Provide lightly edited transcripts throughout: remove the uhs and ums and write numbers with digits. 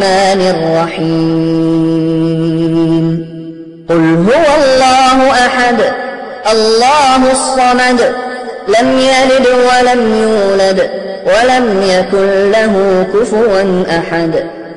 الرحمن الرحيم قل هو الله أحد الله الصمد لم يلد ولم يولد ولم يكن له كفوا أحد.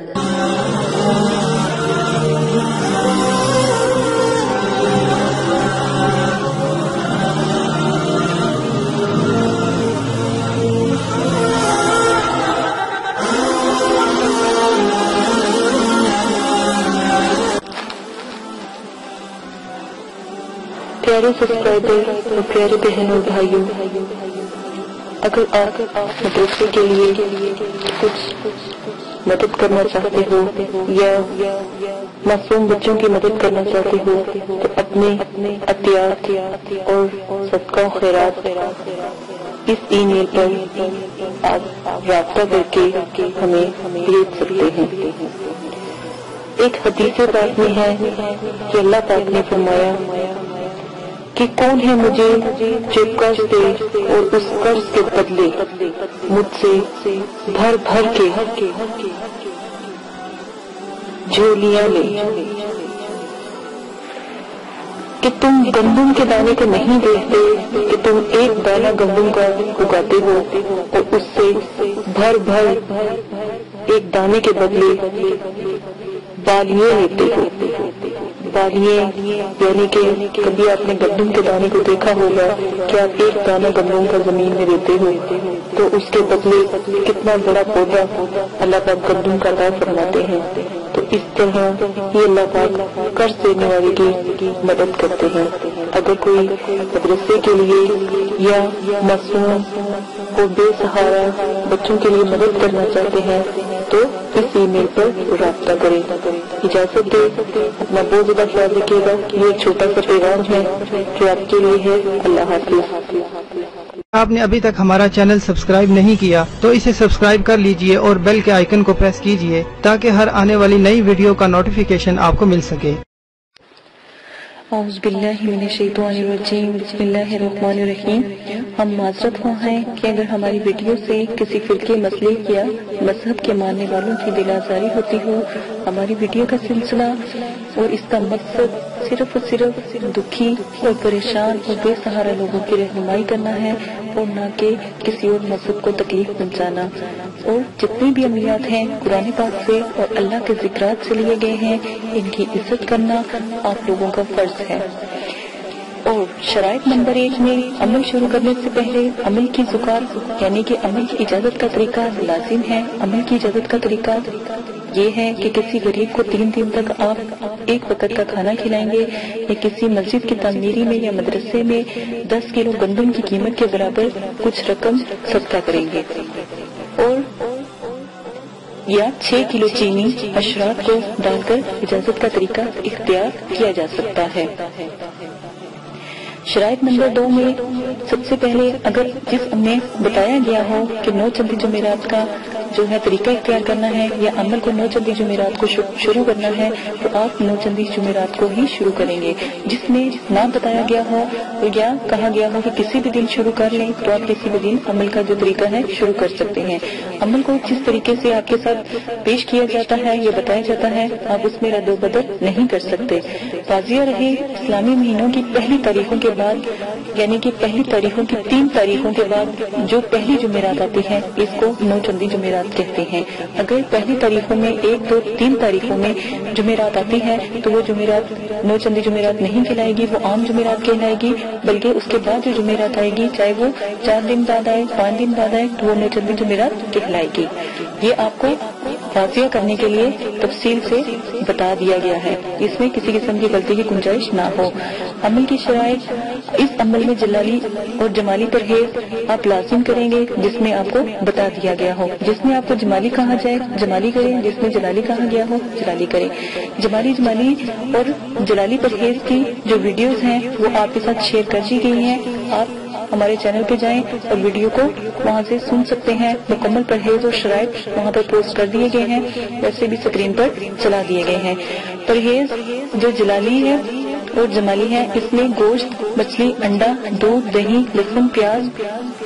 پیارے سبسکرائبر اور پیارے بہنوں بھائیوں، اگر آپ مدرسے کے لیے کچھ مدد کرنا چاہتے ہو یا معصوم بچوں کی مدد کرنا چاہتے ہو تو اپنے عطیات اور صدقہ و خیرات اس ای میل پر آپ رابطہ کر کے ہمیں بھیج سکتے ہیں۔ ایک حدیث پاک میں ہے کہ اللہ پاک نے فرمایا کہ کون ہے مجھے جو قرض دے اور اس قرض کے بدلے مجھ سے بھر بھر کے جھولیاں لے، کہ تم گندم کے دانے کو نہیں دیکھتے کہ تم ایک دانہ گندم کا اگاتے ہو اور اس سے بھر بھر ایک دانے کے بدلے بالیاں لیتے ہو۔ بالیاں یعنی کہ کبھی آپ نے گندم کے دانے کو دیکھا ہوگا کہ آپ ایک دانہ گندم کا زمین میں دیتے ہو تو اس کے بدلے کتنا بڑا پودا اللہ پاک گندم کا عطا فرماتے ہیں۔ تو اس طرح یہ اللہ پاک قرض دینے والے کی مدد کرتے ہیں۔ اگر کوئی مدرسے کے لیے یا معصوم اور بے سہارا بچوں کے لیے مدد کرنا چاہتے ہیں تو اس ای میل پر رابطہ کریں۔ اجازت دے، اپنا بہت زیادہ خیال رکھیے گا۔ یہ ایک چھوٹا سا پیغام ہے جو آپ کے لیے ہے۔ اللہ حافظ۔ آپ نے ابھی تک ہمارا چینل سبسکرائب نہیں کیا تو اسے سبسکرائب کر لیجئے اور بیل کے آئیکن کو پریس کیجئے تاکہ ہر آنے والی نئی ویڈیو کا نوٹیفیکیشن آپ کو مل سکے۔ اعوذ باللہ من الشیطان الرجیم، بسم اللہ الرحمن الرحیم۔ ہم معذرت خواہ ہیں کہ اگر ہماری ویڈیو سے کسی فرقے مسلک یا مذہب کے ماننے والوں کی دل آزاری ہوتی ہو، ہماری ویڈیو کا سلسلہ اور اس کا مقصد صرف اور صرف دکھی اور پریشان اور بے سہارا لوگوں کی رہنمائی کرنا ہے اور نہ کہ کسی اور مذہب کو تکلیف پہنچانا۔ اور جتنے بھی عملیات ہیں قرآن پاک سے اور اللہ کے ذکرات سے لیے گئے ہیں، ان کی عزت کرنا آپ لوگوں کا فرض ہے۔ اور شرائط نمبر 1 میں عمل شروع کرنے سے پہلے عمل کی زکات یعنی کہ عمل کی اجازت کا طریقہ لازم ہے۔ عمل کی اجازت کا طریقہ یہ ہے کہ کسی غریب کو 3 دن تک آپ ایک وقت کا کھانا کھلائیں گے یا کسی مسجد کی تعمیری میں یا مدرسے میں 10 کلو گندم کی قیمت کے برابر کچھ رقم صدقہ کریں گے، اور یا 6 کلو چینی اشراط کو ڈال کر اجازت کا طریقہ اختیار کیا جا سکتا ہے۔ شرائط نمبر 2 میں سب سے پہلے اگر جس میں بتایا گیا ہو کہ 9 چندی جمعرات کا جو ہے طریقہ اختیار کرنا ہے یا عمل کو 9 چندی جمعرات کو شروع کرنا ہے تو آپ 9 چندی جمعرات کو ہی شروع کریں گے۔ جس میں نہ بتایا گیا ہو یا کہا گیا ہو کہ کسی بھی دن شروع کر لیں تو آپ کسی بھی دن عمل کا جو طریقہ ہے شروع کر سکتے ہیں۔ عمل کو جس طریقے سے آپ کے ساتھ پیش کیا جاتا ہے یا بتایا جاتا ہے آپ اس میں رد و بدل نہیں کر سکتے۔ واضح رہے، اسلامی مہینوں کی پہلی تاریخوں کے بعد یعنی کہ پہلی تاریخوں کی 3 تاریخوں کے بعد جو پہلی جمعرات آتی ہے اس کو 9 چندی جمعرات کہتے ہیں۔ اگر پہلی تاریخوں میں 1، 2، 3 تاریخوں میں جمعرات آتی ہے تو وہ جمعرات 9 چندی جمعرات نہیں کہلائے گی، وہ عام جمعرات کہلائے گی، بلکہ اس کے بعد جو جمعرات آئے گی چاہے وہ 4 دن بعد آئے، 5 دن بعد آئے تو وہ 9 چندی جمعرات کہلائے گی۔ یہ آپ کو واضح کرنے کے لیے تفصیل سے بتا دیا گیا ہے، اس میں کسی قسم کی غلطی کی گنجائش نہ ہو۔ عمل کی شرائط، اس عمل میں جلالی اور جمالی پرہیز آپ لازم کریں گے جس میں آپ کو بتا دیا گیا ہو۔ جس میں آپ کو جمالی کہا جائے جمالی کریں، جس میں جلالی کہا گیا ہو جلالی کریں۔ جمالی اور جلالی پرہیز کی جو ویڈیوز ہیں وہ آپ کے ساتھ شیئر کر دی گئی ہیں۔ آپ ہمارے چینل پہ جائیں اور ویڈیو کو وہاں سے سن سکتے ہیں۔ مکمل پرہیز اور شرائط وہاں پر پوسٹ کر دیے گئے ہیں، ویسے بھی اسکرین پر چلا دیے گئے ہیں۔ پرہیز جو جلالی ہے اور جمالی ہے، اس میں گوشت، مچھلی، انڈا، دودھ، دہی، لہسن، پیاز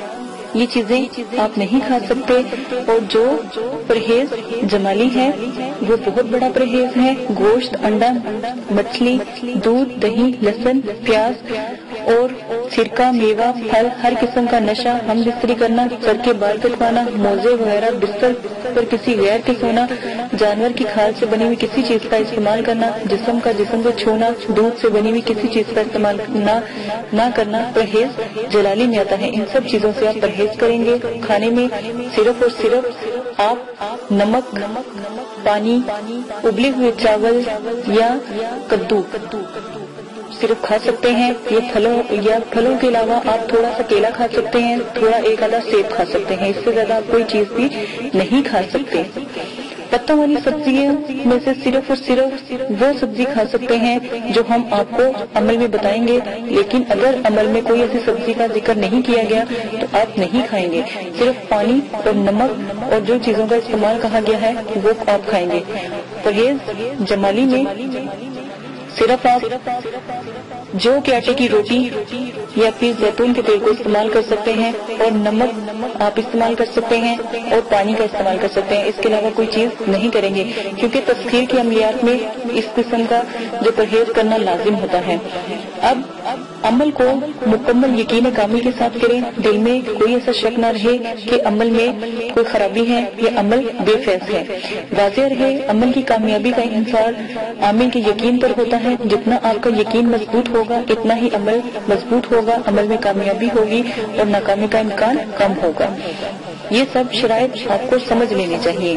یہ چیزیں آپ نہیں کھا سکتے. اور جو پرہیز جمالی ہے وہ بہت بڑا پرہیز ہے. گوشت، انڈا، مچھلی، دودھ، دہی، لہسن، پیاز اور سرکہ، میوہ، پھل، ہر قسم کا نشہ، ہم بستری کرنا، سر کے بال کٹوانا، موزے وغیرہ، بستر پر کسی غیر کے سونا، جانور کی کھال سے بنی ہوئی کسی چیز کا استعمال کرنا، جسم کو چھونا، دودھ سے بنی ہوئی کسی چیز کا استعمال نہ کرنا پرہیز جلالی میں آتا ہے. ان سب چیزوں سے آپ پرہیز کریں گے. کھانے میں صرف اور صرف آپ نمک، پانی، ابلے ہوئے چاول یا کدو صرف کھا سکتے ہیں. یہ پھلوں کے علاوہ آپ تھوڑا سا کیلا کھا سکتے ہیں، تھوڑا ایک آدھا سیب کھا سکتے ہیں. اس سے زیادہ آپ کوئی چیز بھی نہیں کھا سکتے. پتوں والی سبزیوں میں سے صرف اور صرف وہ سبزی کھا سکتے ہیں جو ہم آپ کو عمل میں بتائیں گے. لیکن اگر عمل میں کوئی ایسی سبزی کا ذکر نہیں کیا گیا تو آپ نہیں کھائیں گے. صرف پانی اور نمک اور جو چیزوں کا استعمال کہا گیا ہے وہ آپ کھائیں گے. پرہیز جمالی میں صرف آپ جو کہ آٹے کی روٹی یا پھر زیتون کے تیل کو استعمال کر سکتے ہیں، اور نمک آپ استعمال کر سکتے ہیں، اور پانی کا استعمال کر سکتے ہیں. اس کے علاوہ کوئی چیز نہیں کریں گے، کیونکہ تسخیر کی عملیات میں اس قسم کا جو پرہیز کرنا لازم ہوتا ہے. اب عمل کو مکمل یقین کامل کے ساتھ کریں. دل میں کوئی ایسا شک نہ رہے کہ عمل میں کوئی خرابی ہے یا عمل بے فیض ہے. واضح رہے عمل کی کامیابی کا انحصار عامل کے یقین پر ہوتا ہے. جتنا آپ کا یقین مضبوط ہوگا اتنا ہی عمل مضبوط ہوگا، عمل میں کامیابی ہوگی اور ناکامی کا امکان کم ہوگا. یہ سب شرائط آپ کو سمجھ لینی چاہیے.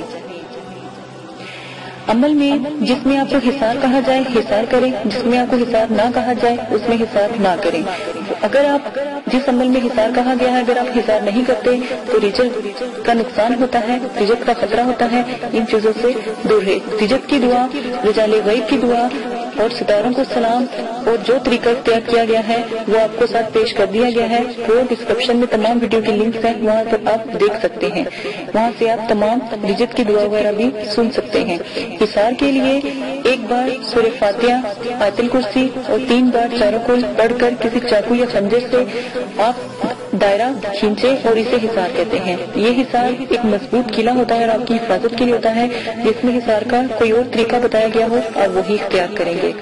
عمل میں جس میں آپ کو حصار کہا جائے حصار کریں، جس میں آپ کو حصار نہ کہا جائے اس میں حصار نہ کریں. اگر آپ جس عمل میں حصار کہا گیا ہے اگر آپ حصار نہیں کرتے تو رجت کا نقصان ہوتا ہے، رجت کا خطرہ ہوتا ہے. ان چیزوں سے دور رہے. رجت کی دعا، رجال غیب کی دعا اور ستاروں کو سلام اور جو طریقہ اختیار کیا گیا ہے وہ آپ کو ساتھ پیش کر دیا گیا ہے. وہ ڈسکرپشن میں تمام ویڈیو کے لنکس ہیں، وہاں پر آپ دیکھ سکتے ہیں. وہاں سے آپ تمام رجت کی دعا وغیرہ بھی سن سکتے ہیں. حصار کے لیے ایک بار سورہ فاتحہ، آیت الکرسی اور 3 بار چاروں کل پڑھ کر کسی چاقو یا خنجر سے آپ دائرہ کھینچے اور اسے حصار کہتے ہیں. یہ حصار ایک مضبوط قلعہ ہوتا ہے اور آپ کی حفاظت کے لیے ہوتا ہے. جس میں حصار کا کوئی اور طریقہ بتایا گیا ہو آپ وہی اختیار کریں گے.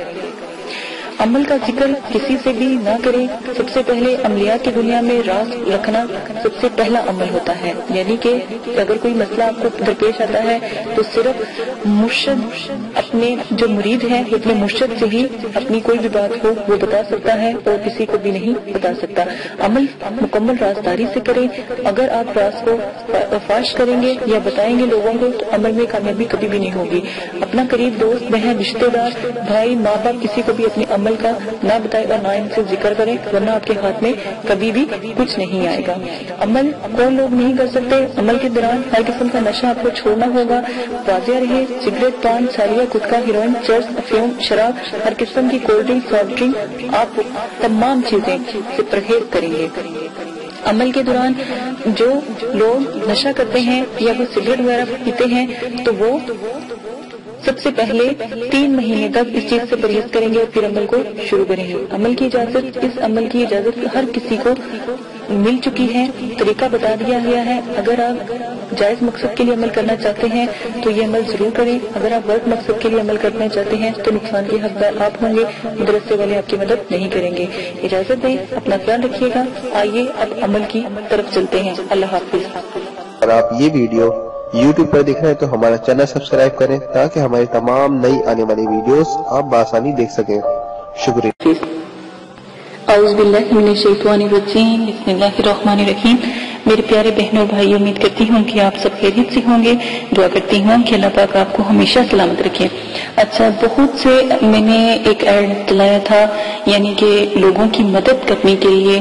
عمل کا ذکر کسی سے بھی نہ کریں. سب سے پہلے عملیات کی دنیا میں راز رکھنا سب سے پہلا عمل ہوتا ہے. یعنی کہ اگر کوئی مسئلہ آپ کو درپیش آتا ہے تو صرف مرشد اپنے جو مرید ہے اپنے مرشد سے ہی اپنی کوئی بھی بات ہو وہ بتا سکتا ہے اور کسی کو بھی نہیں بتا سکتا. عمل مکمل رازداری سے کریں. اگر آپ راز کو فاش کریں گے یا بتائیں گے لوگوں کو تو عمل میں کامیابی کبھی بھی نہیں ہوگی. اپنا قریب دوست، بہن، رشتے دار، بھائی، ماں باپ کسی کو بھی اپنے عمل کا نہ بتائے اور نہ ان سے ذکر کریں، ورنہ آپ کے ہاتھ میں کبھی بھی کچھ نہیں آئے گا. عمل کون لوگ نہیں کر سکتے؟ عمل کے دوران ہر قسم کا نشہ آپ کو چھوڑنا ہوگا. واضح رہے سگریٹ، پان، سالیہ، گٹکا، ہیروئن، چرس، افیون، شراب، ہر قسم کی کولڈ ڈرنک، سافٹ ڈرنک، آپ تمام چیزیں سے پرہیز کریں گے. عمل کے دوران جو لوگ نشہ کرتے ہیں یا وہ سگریٹ وغیرہ پیتے ہیں تو وہ سب سے پہلے 3 مہینے تک اس چیز سے پرہیز کریں گے اور پھر عمل کو شروع کریں گے. عمل کی اجازت، اس عمل کی اجازت ہر کسی کو مل چکی ہے. طریقہ بتا دیا گیا ہے. اگر آپ جائز مقصد کے لیے عمل کرنا چاہتے ہیں تو یہ عمل ضرور کریں. اگر آپ غلط مقصد کے لیے عمل کرنا چاہتے ہیں تو نقصان کے حقدار آپ ہوں گے، مدرسے والے آپ کی مدد نہیں کریں گے. اجازت دیں، اپنا خیال رکھیے گا. آئیے اب عمل کی طرف چلتے ہیں. اللہ حافظ. اگر آپ یہ ویڈیو YouTube پر دیکھ رہے ہیں تو ہمارا چینل سبسکرائب کریں تاکہ ہماری تمام نئی آنے والی ویڈیوز آپ بآسانی دیکھ سکیں. شکریہ. اعوذ باللہ من الشیطان الرجیم. بسم اللہ الرحمن الرحیم. میرے پیارے بہنوں بھائی، امید کرتی ہوں کہ آپ سب خیریت سے ہوں گے. دعا کرتی ہوں کہ اللہ پاک آپ کو ہمیشہ سلامت رکھے. اچھا، بہت سے میں نے ایک ایڈ چلایا تھا، یعنی کہ لوگوں کی مدد کرنے کے لیے،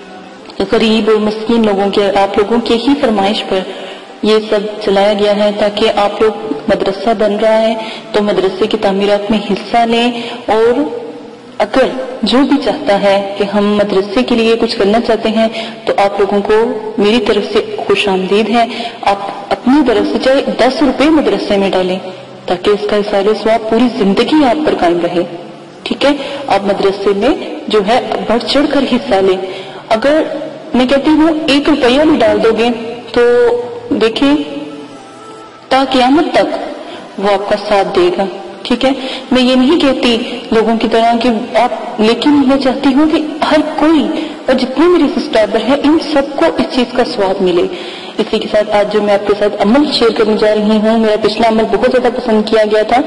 غریب اور مسکین لوگوں کے، آپ لوگوں کی ہی فرمائش پر یہ سب چلایا گیا ہے تاکہ آپ لوگ، مدرسہ بن رہا ہے تو مدرسے کی تعمیرات میں حصہ لیں. اور اگر جو بھی چاہتا ہے کہ ہم مدرسے کے لیے کچھ کرنا چاہتے ہیں تو آپ لوگوں کو میری طرف سے خوش آمدید ہے. آپ اپنی طرف سے چاہے 10 روپے مدرسے میں ڈالیں تاکہ اس کا اثر ثواب پوری زندگی آپ پر قائم رہے. ٹھیک ہے، آپ مدرسے میں جو ہے بڑھ چڑھ کر حصہ لیں. اگر میں کہتی ہوں 1 روپیہ بھی ڈال دو گے تو دیکھیں تا قیامت تک وہ آپ کا ساتھ دے گا. ٹھیک ہے، میں یہ نہیں کہتی لوگوں کی طرح کہ آپ، لیکن میں چاہتی ہوں کہ ہر کوئی اور جتنے میرے سبسکرائبر ہیں ان سب کو اس چیز کا ثواب ملے. اسی کے ساتھ آج جو میں آپ کے ساتھ عمل شیئر کرنے جا رہی ہوں، میرا پچھلا عمل بہت زیادہ پسند کیا گیا تھا،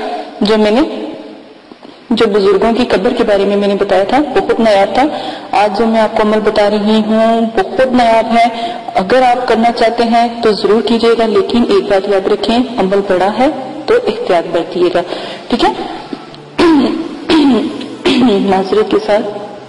جو بزرگوں کی قبر کے بارے میں نے بتایا تھا، بہت نایاب تھا. آج جو میں آپ کو عمل بتا رہی ہوں بہت نایاب ہے. اگر آپ کرنا چاہتے ہیں تو ضرور کیجیے گا، لیکن ایک بات یاد رکھیں، عمل بڑا ہے تو احتیاط برتیے گا. ٹھیک ہے، معذرت کے ساتھ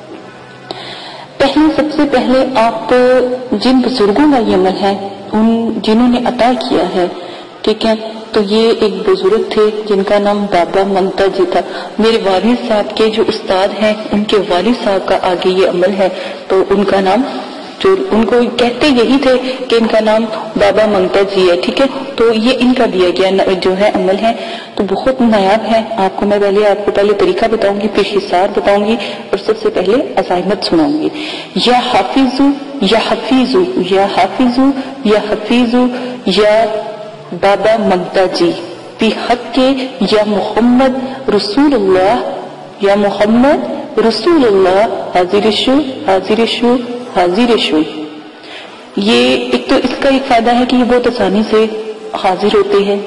سب سے پہلے آپ جن بزرگوں کا یہ عمل ہے، ان جنہوں نے عطا کیا ہے، ٹھیک ہے، تو یہ ایک بزرگ تھے جن کا نام بابا منتا جی تھا. میرے والد صاحب کے جو استاد ہیں ان کے والد صاحب کا آگے یہ عمل ہے، تو ان کا نام، جو ان کو کہتے یہی تھے کہ ان کا نام بابا منتا جی ہے. ٹھیک ہے، تو یہ ان کا دیا گیا جو ہے عمل ہے، تو بہت نایاب ہے. آپ کو میں آپ کو پہلے طریقہ بتاؤں گی، پھر حصار بتاؤں گی، اور سب سے پہلے عزائمت سناؤں گی. یا حافظو یا حفیظو یا حافظو یا حفیظو یا بابا منتا جی فی حق کے یا محمد رسول اللہ، یا محمد رسول اللہ، حاضر شو حاضر شو حاضر شو. یہ ایک تو اس کا ایک فائدہ ہے کہ یہ بہت آسانی سے حاضر ہوتے ہیں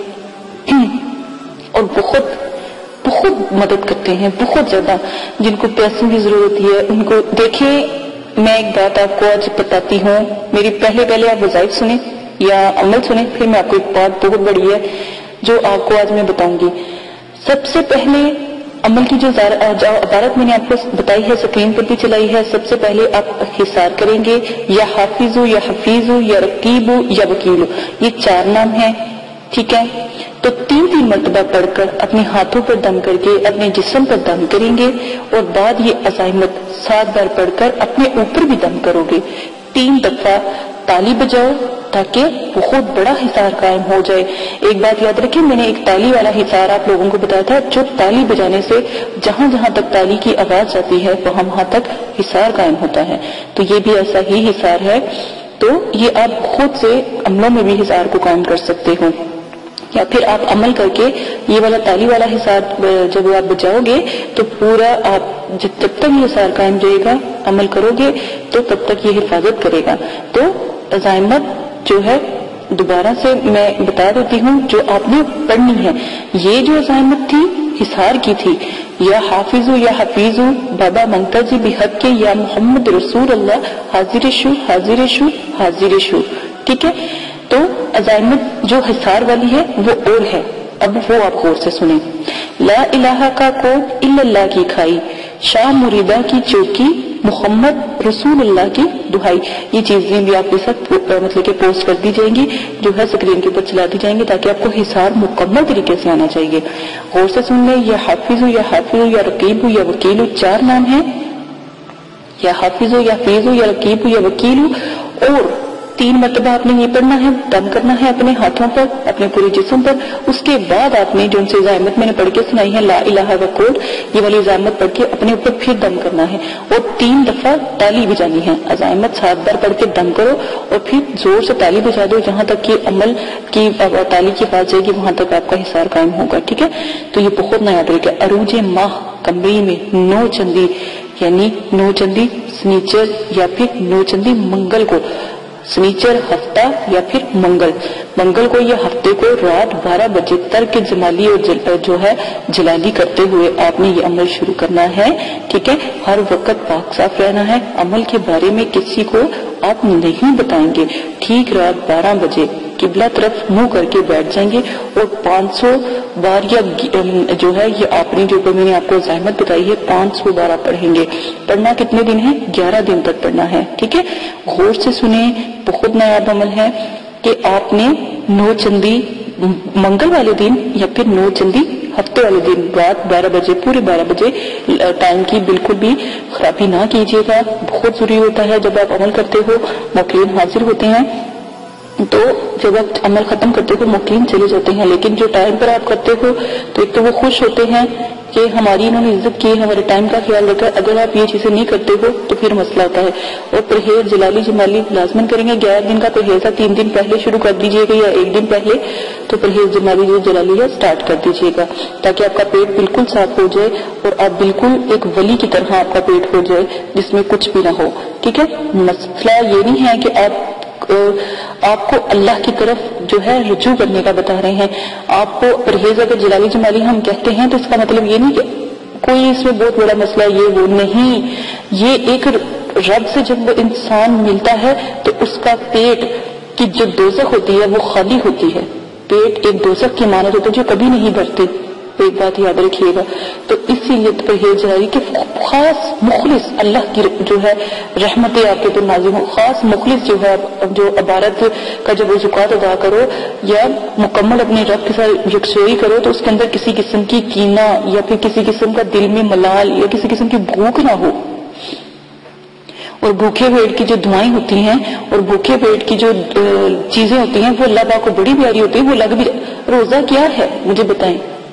اور بہت بہت مدد کرتے ہیں، بہت زیادہ. جن کو پیسوں کی ضرورت ہوتی ہے ان کو دیکھیں. میں ایک بات آپ کو آج بتاتی ہوں، میری پہلے آپ وظائف سنیں یا عمل سنیں، پھر میں آپ کو ایک بات بہت بڑی ہے جو آپ کو آج میں بتاؤں گی. سب سے پہلے عمل کی جو عبارت میں نے آپ کو بتائی ہے، اسکرین پر بھی چلائی ہے، سب سے پہلے آپ حصار کریں گے یا حافظو یا حفیظو یا رقیبو یا وکیلو. یہ 4 نام ہیں. ٹھیک ہے، تو 3 مرتبہ پڑھ کر اپنے ہاتھوں پر دم کر کے اپنے جسم پر دم کریں گے، اور بعد یہ عزائمت 7 بار پڑھ کر اپنے اوپر بھی دم کرو گے. 3 دفعہ تالی بجاؤ تاکہ بہت بڑا حصار قائم ہو جائے. ایک بات یاد رکھیں، میں نے ایک تالی والا حصار آپ لوگوں کو بتایا تھا، جو تالی بجانے سے جہاں جہاں تک تالی کی آواز جاتی ہے وہاں تک حصار قائم ہوتا ہے. تو یہ بھی ایسا ہی حصار ہے. تو یہ آپ خود سے عملوں میں بھی حصار کو قائم کر سکتے ہو، یا پھر آپ عمل کر کے یہ والا تالی والا حصار جب آپ بجاؤ گے تو پورا آپ جب تک یہ حصار قائم رہے گا عمل کرو گے تو تب تک یہ حفاظت کرے گا. تو عزائمت جو ہے دوبارہ سے میں بتا دیتی ہوں جو آپ نے پڑھنی ہے. یہ جو عزائمت تھی حصار کی تھی، یا حافظو یا حفیظو بابا منتا جی بحق کے یا محمد رسول اللہ حاضر شو حاضر شو حاضر شو. ٹھیک ہے، تو عزائمت جو حصار والی ہے وہ اور ہے. اب وہ آپ غور سے سنیں. لا الہ کا کوٹ الا اللہ کی کھائی، شاہ مریدہ کی چوکی، محمد رسول اللہ کی دہائی. یہ چیزیں بھی آپ کے ساتھ مطلب کہ پوسٹ کر دی جائیں گی، جو ہے اسکرین کے اوپر چلا دی جائیں گے تاکہ آپ کو حصار مکمل طریقے سے آنا چاہیے. غور سے سن لیں. یا حافظ یا حافظ یا رقیب یا وکیل 4 نام ہیں. یا حافظ یا حفیظ یا رقیب یا وکیل، اور 3 مرتبہ آپ نے یہ پڑھنا ہے، دم کرنا ہے اپنے ہاتھوں پر، اپنے پورے جسم پر. اس کے بعد آپ نے جو ان سے عزائمت میں نے پڑھ کے سنائی ہے، لا الہ و کوڈ، یہ والی عزائمت پڑھ کے اپنے اوپر پھر دم کرنا ہے، اور 3 دفعہ تالی بجانی ہے. عزائمت 7 بار پڑھ کے دم کرو اور پھر زور سے تالی بجا دو، جہاں تک کہ عمل کی تالی کی آواز جائے گی وہاں تک آپ کا حصار قائم ہوگا. ٹھیک ہے، تو یہ بہت نیا طریقہ. عروج ماہ قمری میں 9 چندی، یعنی 9 چندی سنیچر یا پھر 9 چندی منگل کو، سنیچر ہفتہ یا پھر منگل کو یا ہفتے کو رات 12 بجے ترک جمالی اور جو ہے جلالی کرتے ہوئے آپ نے یہ عمل شروع کرنا ہے. ٹھیک ہے، ہر وقت پاک صاف رہنا ہے. عمل کے بارے میں کسی کو آپ نہیں بتائیں گے. ٹھیک رات 12 بجے قبلہ طرف منہ کر کے بیٹھ جائیں گے اور 500 بار یا جو ہے یہ آپ نے جو میں نے آپ کو عزائمت بتائی ہے 500 بار آپ پڑھیں گے. پڑھنا کتنے دن ہے؟ 11 دن تک پڑھنا ہے. ٹھیک ہے، غور سے سنیں. بہت نایاب عمل ہے کہ آپ نے 9 چندی منگل والے دن یا پھر 9 چندی ہفتے والے دن رات 12 بجے پورے 12 بجے ٹائم کی بالکل بھی خرابی نہ کیجیے گا. بہت ضروری ہوتا ہے جب آپ عمل کرتے ہو، موقعین حاضر ہوتے ہیں تو جب آپ عمل ختم کرتے ہو موقعین چلے جاتے ہیں، لیکن جو ٹائم پر آپ کرتے ہو تو ایک تو وہ خوش ہوتے ہیں کہ ہماری انہوں نے عزت کی، ہمارے ٹائم کا خیال رکھا. اگر آپ یہ چیزیں نہیں کرتے ہو تو پھر مسئلہ ہوتا ہے. اور پرہیز جلالی جمالی لازمن کریں گے. 11 دن کا پرہیز ہے، 3 دن پہلے شروع کر دیجیے گا یا 1 دن پہلے. تو پرہیز جمالی جو جلالی ہے سٹارٹ کر دیجیے گا تاکہ آپ کا پیٹ بالکل صاف ہو جائے اور آپ بالکل ایک ولی کی طرح آپ کا پیٹ ہو جائے جس میں کچھ بھی نہ ہو. ٹھیک ہے، مسئلہ یہ نہیں ہے کہ آپ کو اللہ کی طرف جو ہے رجوع کرنے کا بتا رہے ہیں. آپ کو پرہیز اگر جلالی جمالی ہم کہتے ہیں تو اس کا مطلب یہ نہیں کہ کوئی اس میں بہت بڑا مسئلہ یہ وہ نہیں. یہ ایک رب سے جب انسان ملتا ہے تو اس کا پیٹ کی جو دوزخ ہوتی ہے وہ خالی ہوتی ہے. پیٹ ایک دوزخ کی مانند ہوتی ہے جو کبھی نہیں بھرتی. ایک بات یاد رکھیے گا. تو اسی لیے پرہیز جلالی کہ خاص مخلص اللہ کی جو ہے رحمتیں آپ کے اوپر نازل ہو. خاص مخلص جو ہے جو عبادت کا جب زکوٰۃ ادا کرو یا مکمل اپنے رب کے ساتھ یکسوئی کرو تو اس کے اندر کسی قسم کی کینہ یا پھر کسی قسم کا دل میں ملال یا کسی قسم کی بھوک نہ ہو. اور بھوکے پیٹ کی جو دعائیں ہوتی ہیں اور بھوکے پیٹ کی جو چیزیں ہوتی ہیں وہ اللہ پاک کو بڑی پیاری ہوتی ہیں. وہ لگ بھی روزہ کیا ہے مجھے بتائیں.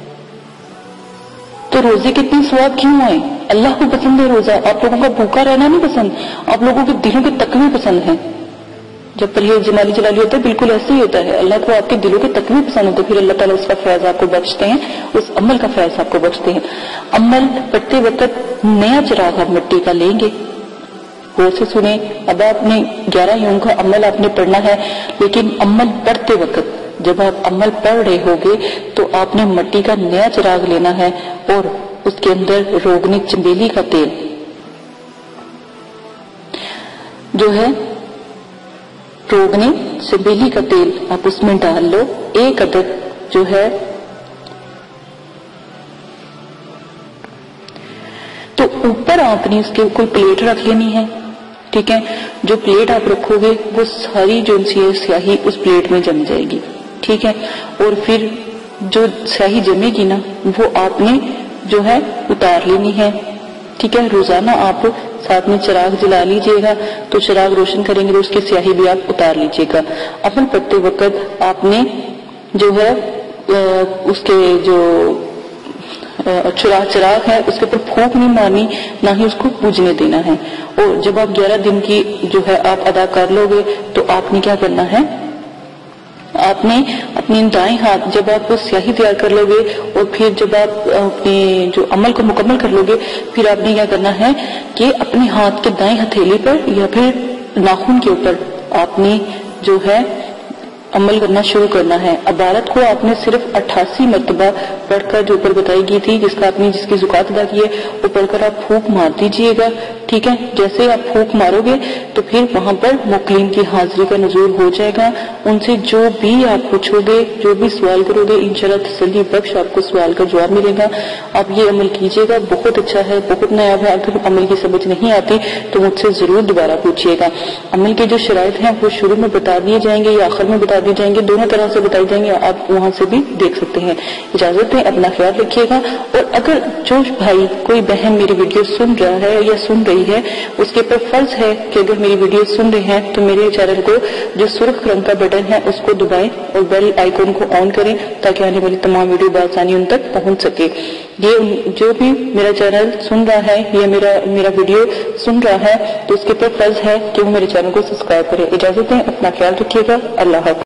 تو روزے کتنی ثواب کیوں آئے؟ اللہ کو پسند ہے روزہ. آپ لوگوں کا بھوکا رہنا نہیں پسند، آپ لوگوں کے دلوں کے تقوی پسند ہیں. جب پرہیز جمالی جلالی ہوتا ہے بالکل ایسے ہی ہوتا ہے. اللہ کو آپ کے دلوں کے تقوی پسند ہوتے، پھر اللہ تعالیٰ اس کا فیض آپ کو بخشتے ہیں، اس عمل کا فیض آپ کو بخشتے ہیں. عمل پڑھتے وقت نیا چراغ آپ مٹی کا لیں گے. غور سے سنیں. اب آپ نے 11 یوم کا عمل آپ نے پڑھنا ہے، لیکن عمل پڑھتے وقت جب آپ عمل پڑھ رہے ہوگے تو آپ نے مٹی کا نیا چراغ لینا ہے اور اس کے اندر روغنی چنبیلی کا تیل جو ہے، روغنی چنبیلی کا تیل آپ اس میں ڈال لو. 1 عدد جو ہے تو اوپر آپ نے اس کے کوئی پلیٹ رکھ لینی ہے. ٹھیک ہے، جو پلیٹ آپ رکھو گے وہ ساری جو سیاہی اس پلیٹ میں جم جائے گی. ٹھیک ہے، اور پھر جو سیاہی جمے گی نا وہ آپ نے جو ہے اتار لینی ہے. ٹھیک ہے، روزانہ آپ ساتھ میں چراغ جلا لیجئے گا تو چراغ روشن کریں گے تو اس کی سیاہی بھی آپ اتار لیجئے گا. عمل پڑھتے وقت آپ نے جو ہے اس کے جو چراغ ہے اس کے اوپر پھونک نہیں مارنی، نہ ہی اس کو بجھنے دینا ہے. اور جب آپ 11 دن کی جو ہے آپ ادا کر لو گے تو آپ نے کیا کرنا ہے، آپ نے اپنے دائیں ہاتھ جب آپ سیاہی تیار کر لو گے اور پھر جب آپ اپنے جو عمل کو مکمل کر لو گے پھر آپ نے کیا کرنا ہے کہ اپنے ہاتھ کے دائیں ہتھیلی پر یا پھر ناخن کے اوپر آپ نے جو ہے عمل کرنا شروع کرنا ہے. عبارت کو آپ نے صرف 88 مرتبہ پڑھ کر جو اوپر بتائی گئی تھی جس کی زکوٰۃ ادا کی ہے وہ پڑھ کر آپ پھونک مار دیجئے گا. ٹھیک ہے، جیسے آپ پھونک مارو گے تو پھر وہاں پر موکلین کی حاضری کا نزول ہو جائے گا. ان سے جو بھی آپ پوچھو گے، جو بھی سوال کرو گے، انشاءاللہ تسلی بخش آپ کو سوال کا جواب ملے گا. آپ یہ عمل کیجئے گا، بہت اچھا ہے، بہت نیا ہے. اگر عمل کی سمجھ نہیں آتی تو مجھ سے ضرور دوبارہ پوچھیے گا. عمل کے جو شرائط ہیں وہ شروع میں بتا دیے جائیں گے یا آخر میں بتا دیے جائیں گے، دونوں طرح سے بتائی جائیں گے، آپ وہاں سے بھی دیکھ سکتے ہیں. اجازت ہے، اپنا خیال رکھیے گا. اور اگر جو بھائی کوئی بہن میری ویڈیو سن رہا ہے یا سن رہی ہے اس کے پر فرض ہے کہ اگر میری ویڈیو سن رہے ہیں تو میرے چینل کو جو سرخ رنگ کا بٹن ہے اس کو دبائیں اور بیل آئیکن کو آن کریں تاکہ آنے والی تمام ویڈیو بآسانی ان تک پہنچ سکے. یہ جو بھی میرا چینل سن رہا ہے یا میرا ویڈیو سن رہا ہے تو اس کے پر فرض ہے کہ وہ میرے چینل کو سبسکرائب کرے. اجازت ہے، اپنا خیال رکھیے گا. اللہ حافظ.